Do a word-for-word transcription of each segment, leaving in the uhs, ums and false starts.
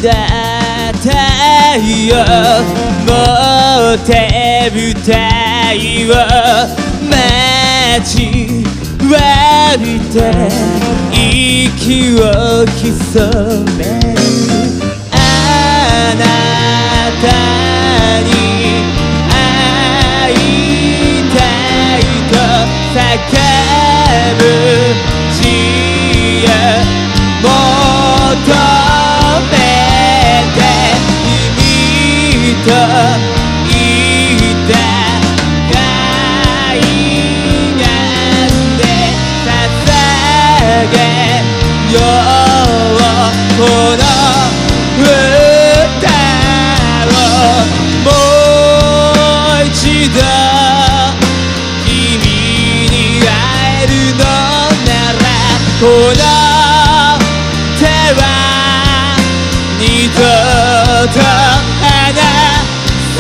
だ太陽も手舞台を待ちわびて息を潜めるあなたに会いたいと叫ぶ知恵求めて君といた海岸で捧げようこの歌をもう一度君に会えるのならこの手は二度と離さ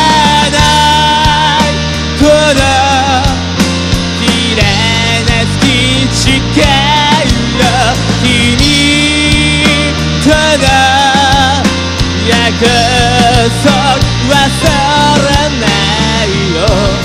ないこの綺麗な月近いよ君との約束忘れないよ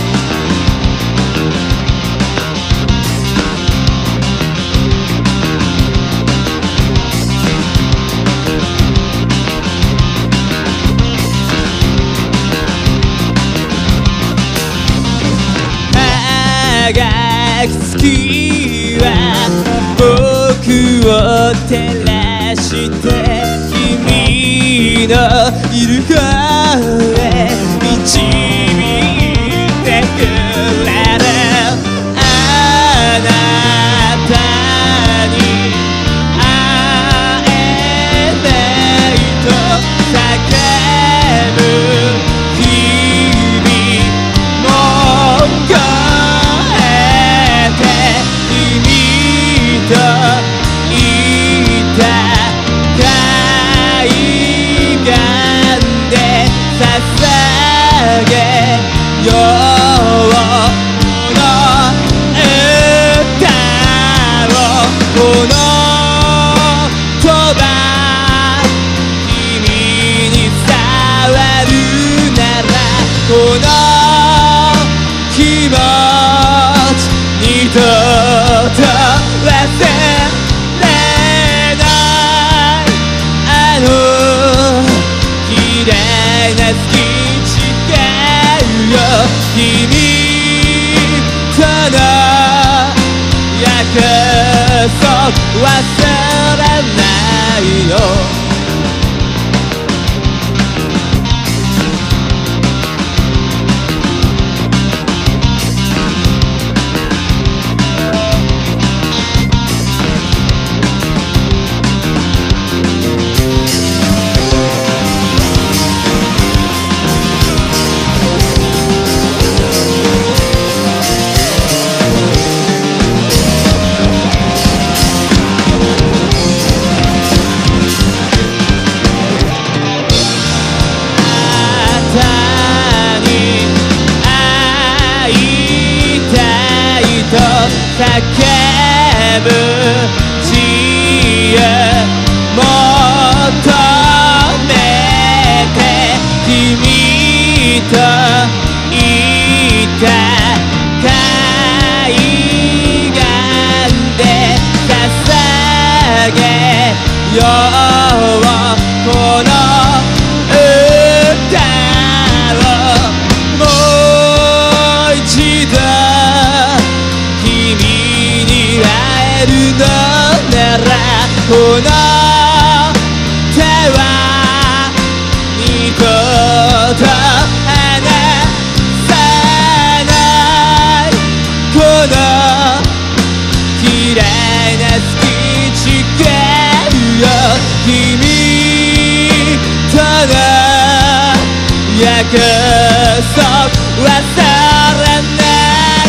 輝く月は僕を照らして君のいる方へ導いてくれるあなたに会えないと叫ぶ日々も越えて君といた海岸で捧げようこの歌をこの言葉君に伝わるならこの気持ち二度と忘れないあの綺麗な月近いよ君との約束忘れないよ叫ぶ知恵求めて君といた海岸で捧げようこの歌をもう一度君に会えるのならこの手は二度と離さないこの綺麗な月近いよ君との約束忘れない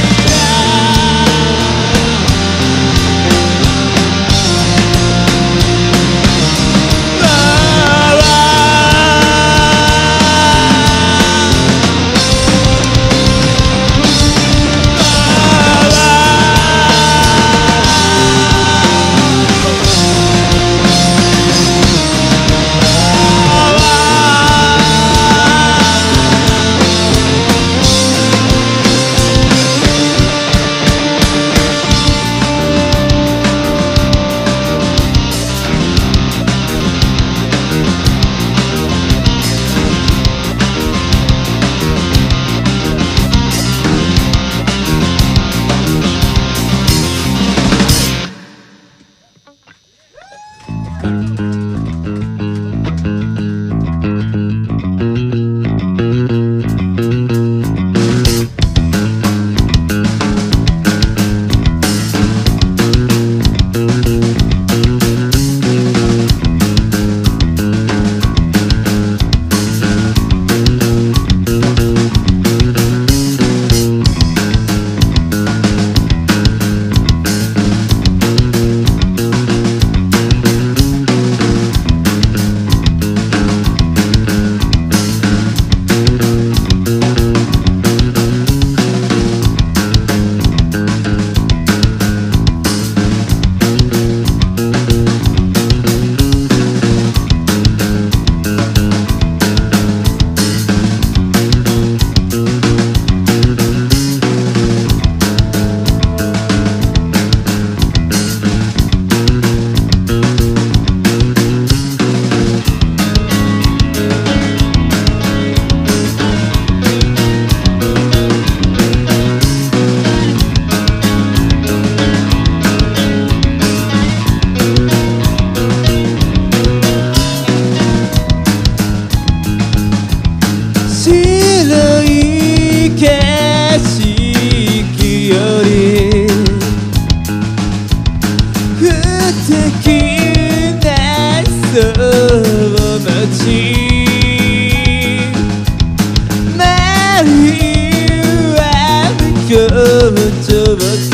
情で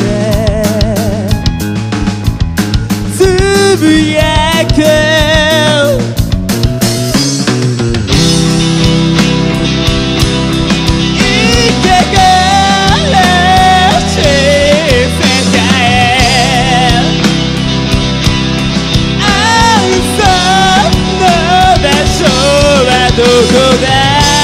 つぶやくいかがらしい世界あんさの場所はどこだ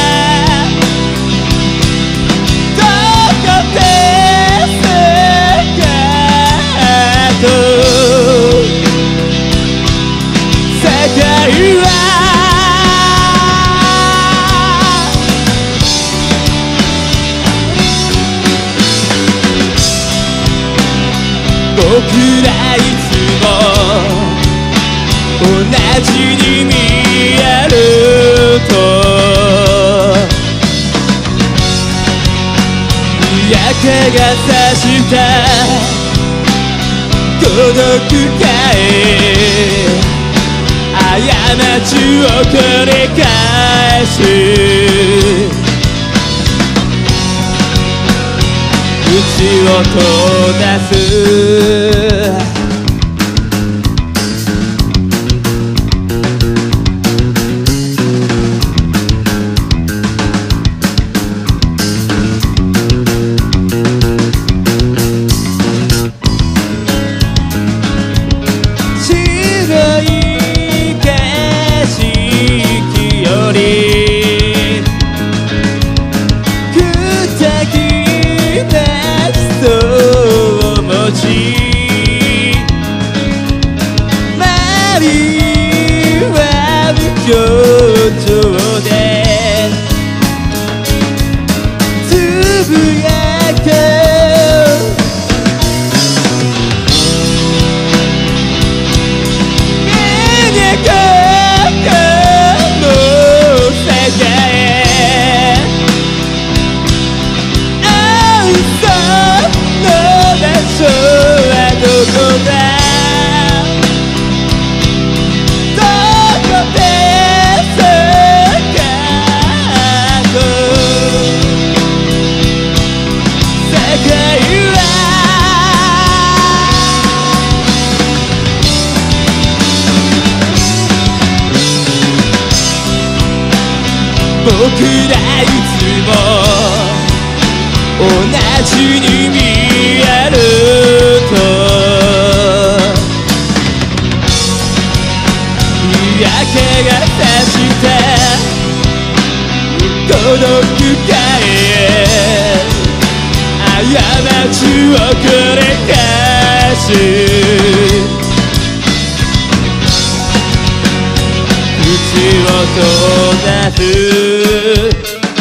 僕らいつも同じに見えると嫌気がさした孤独かい過ちを繰り返し口を閉ざす僕らいつも同じに見えると嫌気がさした孤独かい過ちを繰り返し口を閉ざす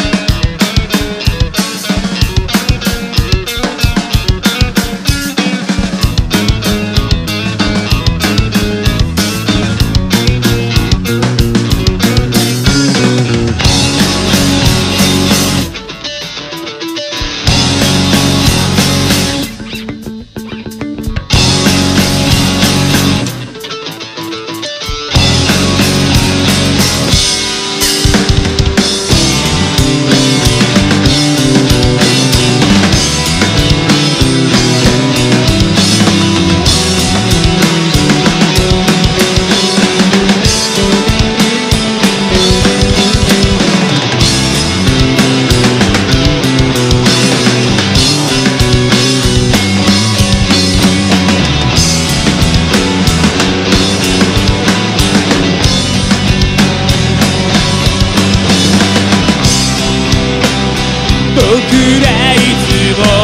僕らいつも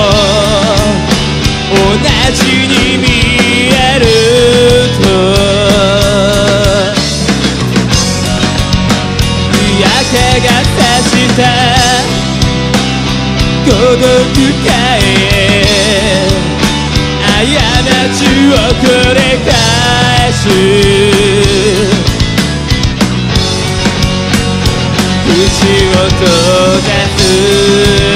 同じに見えると嫌気がさした孤独かい過ちを繰り返し口を閉ざす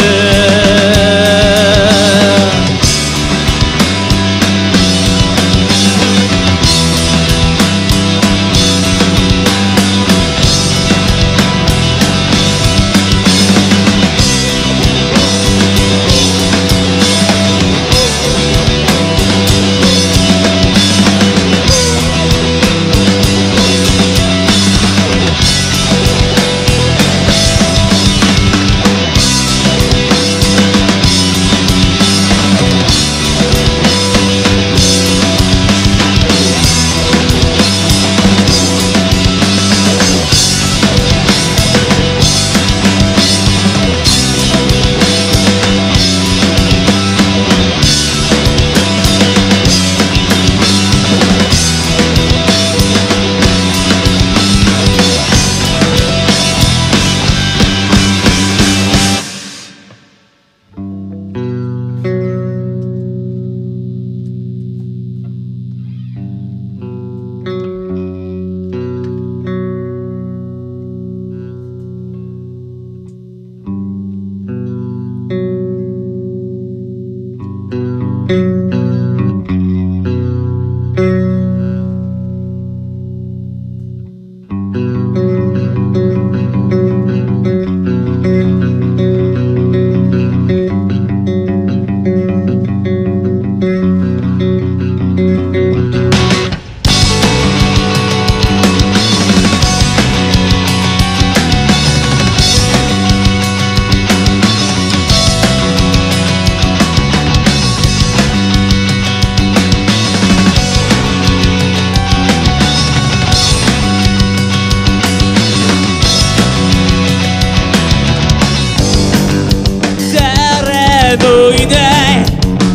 もいない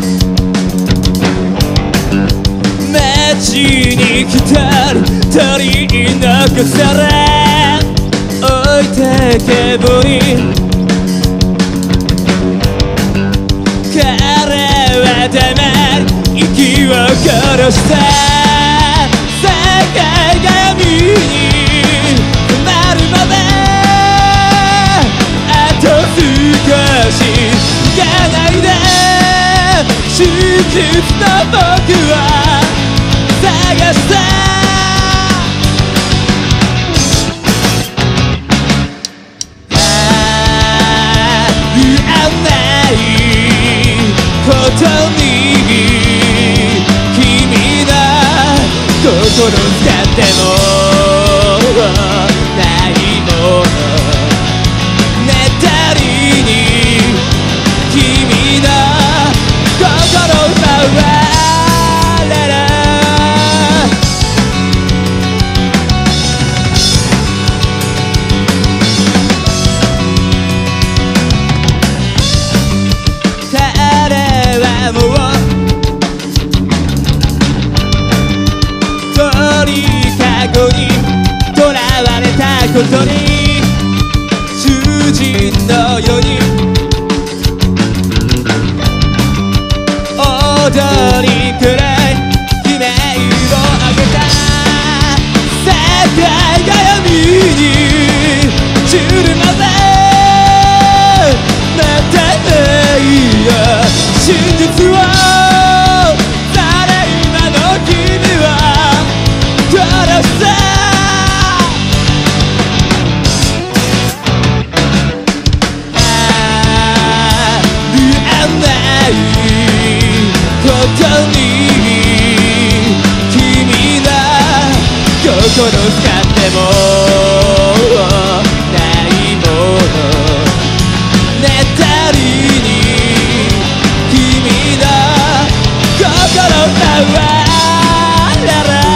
街に来たり取り残され置いてけぼり彼は黙り息を殺した世界が闇に埋まるまであと少し行かないで真実の僕は探したあ言わないことに君の心使ってもないもの寝たりに君の心奪われる彼はもう鳥かごに囚われたことに囚人のように踊りくらい悲鳴を上げた世界が闇に散るまで待てないよ真実を誰今の君は殺したことに君の心使ってもないもの寝たりに君の心奪われる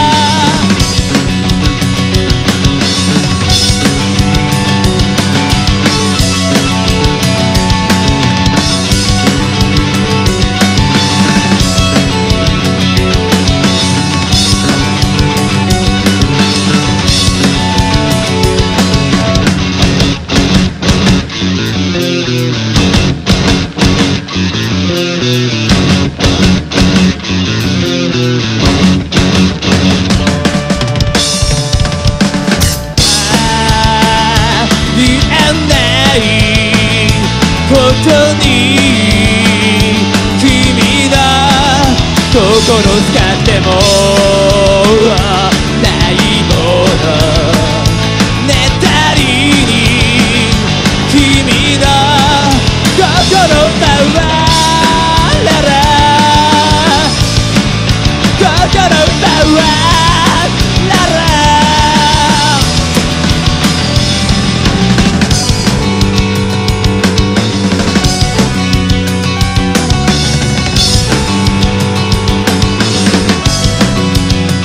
ことに君の心使ってもないもの寝たりに君の心奪われる心奪われる「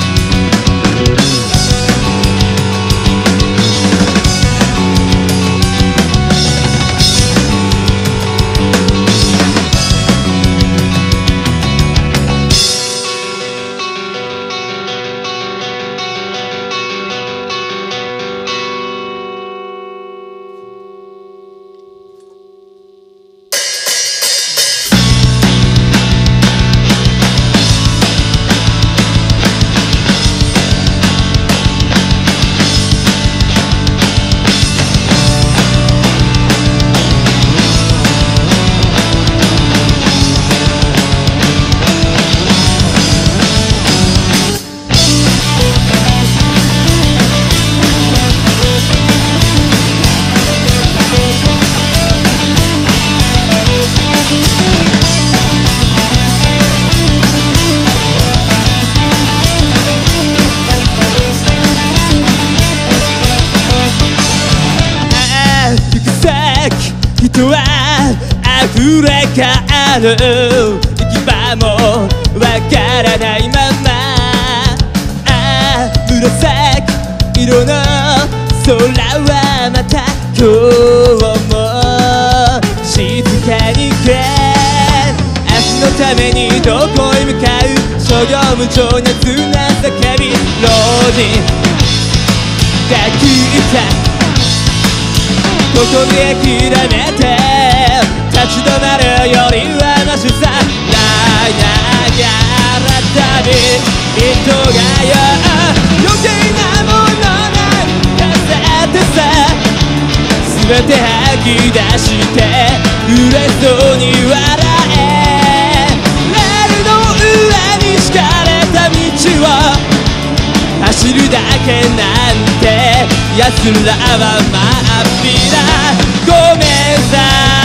溢れ返る行き場もわからないまま、ああ紫色の空はまた今日も静かに消え、明日のためにどこへ向かう、所業無情な熱な叫び、老人が聞いたここで諦めて立ち止まるよりはマシさ、ナヤガラ旅人がよ余計なものなんかさってさ、全て吐き出して嬉しそうに笑え、レールの上に敷かれた道を走るだけなんて奴らはまっぴら、ごめんさ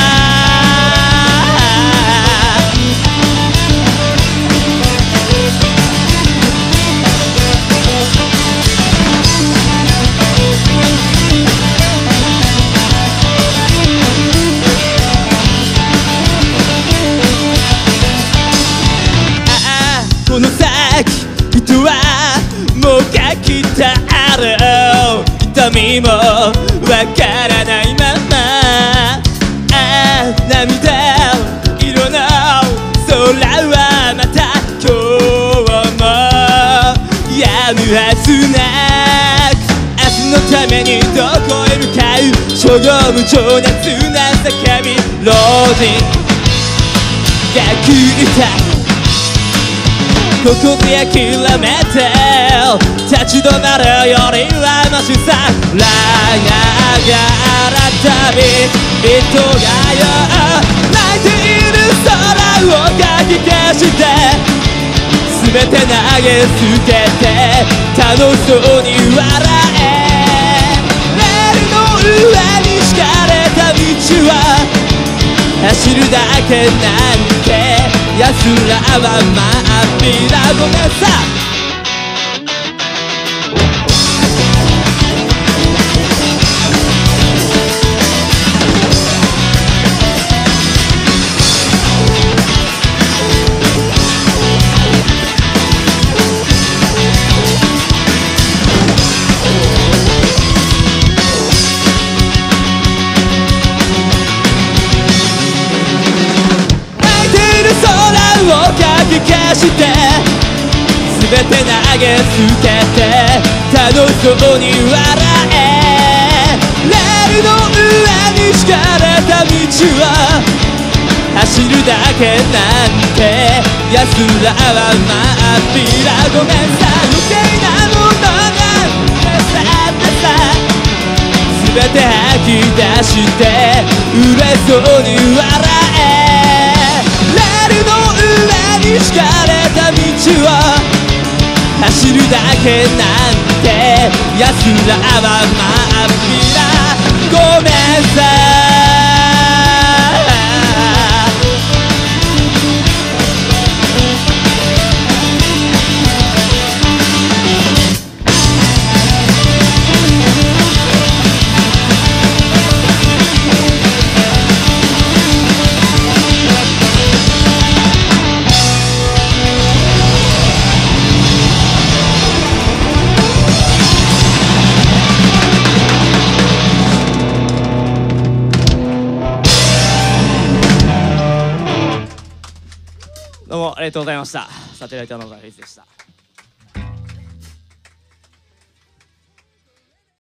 ああこの先人はもう書きたある痛みもわからないまま、ああ涙色の空はまた今日もやむはずなく、明日のためにどこへ向かう、所業無情な砂叫び、老人が聞いたここで諦めて立ち止まるよりはマシさ、ラガラ旅人がよ泣いている空をかき消して、全て投げ捨てて楽しそうに笑え、レールの上に敷かれた道は走るだけなんて奴らはまっぴら、ごめんさかき消して全て投げつけて楽しそうに笑え、レールの上に敷かれた道は走るだけなんて奴らはまっぴら、ごめんさ余計なものなんてさってさ、全て吐き出して嬉しそうに笑え、レールの上に敷かれた道を走るだけなんて奴らはまっぴら、ごめんさどうもありがとうございました。サテライトのフェイスでした。